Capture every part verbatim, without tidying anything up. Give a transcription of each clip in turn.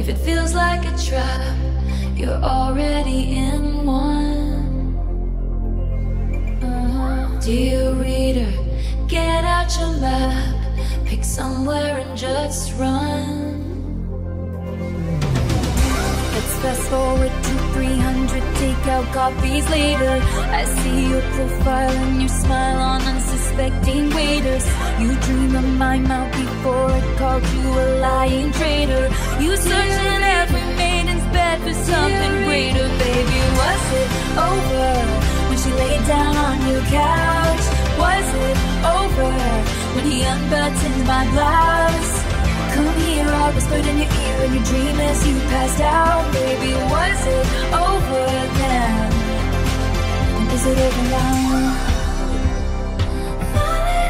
If it feels like a trap, you're already in one. uh-huh. Dear reader, get out your map, pick somewhere and just run. Let's fast forward to three hundred takeout copies later. I see your profile and your smile on unsuspecting waiters. You dream of my mouth before it called you a lying traitor. You search in every maiden's bed for something greater. Baby, was it over when she laid down on your couch? Was it over when he unbuttoned my blouse? Come here, I whispered in your ear in your dream as you passed out. Baby, was it over then? And is it over now? Falling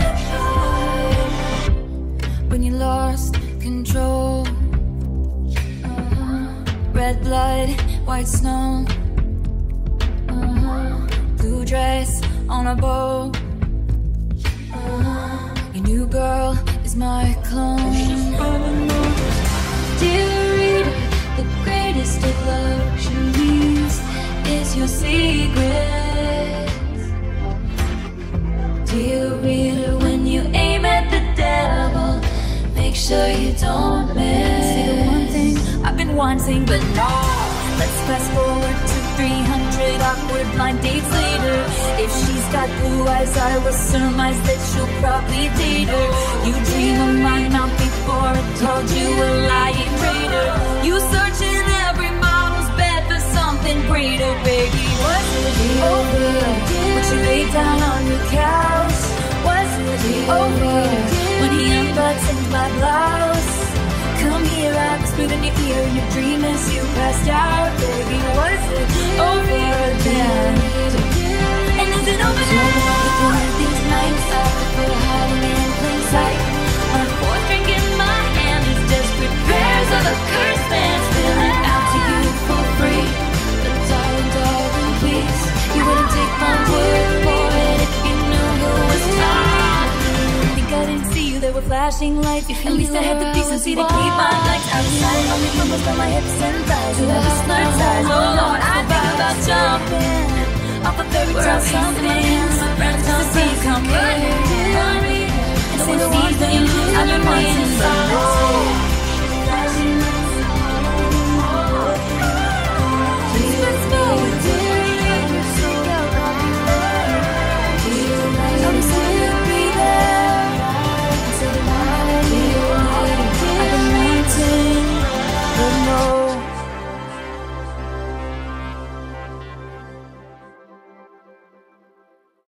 apart when you lost control. uh-huh. Red blood, white snow, uh-huh. Blue dress on a bow. uh-huh. Your new girl is my clone. Dear reader, the greatest of luxuries is your secret. Dear reader, when you aim at the devil, make sure you don't miss. See the one thing I've been wanting, but no. Let's fast forward to three hundred awkward blind dates later. If she's got blue eyes, I will surmise that she'll probably date her. You dream of my mouth before it called you a lying traitor. You search in every model's bed for something greater. Baby, was it over when she laid down on your couch? Was it over when he unbuttoned my blouse? Come here, I whispered in your ear in your dream as you passed out. Baby, was it over then? And is it over now? One of these nights I prefer hiding in plain sight. On a fourth drink in my hand, as desperate prayers of a cursed man spilling out to you for free. But darling, darling, please, you wouldn't take my word for it if you knew who was talking. I think I didn't see you, there were flashing lights. At least I had the decency to keep my lights outside. Only focused on my hips and thighs. You have a slurred size. Oh Lord, I think about jumping off a third time something.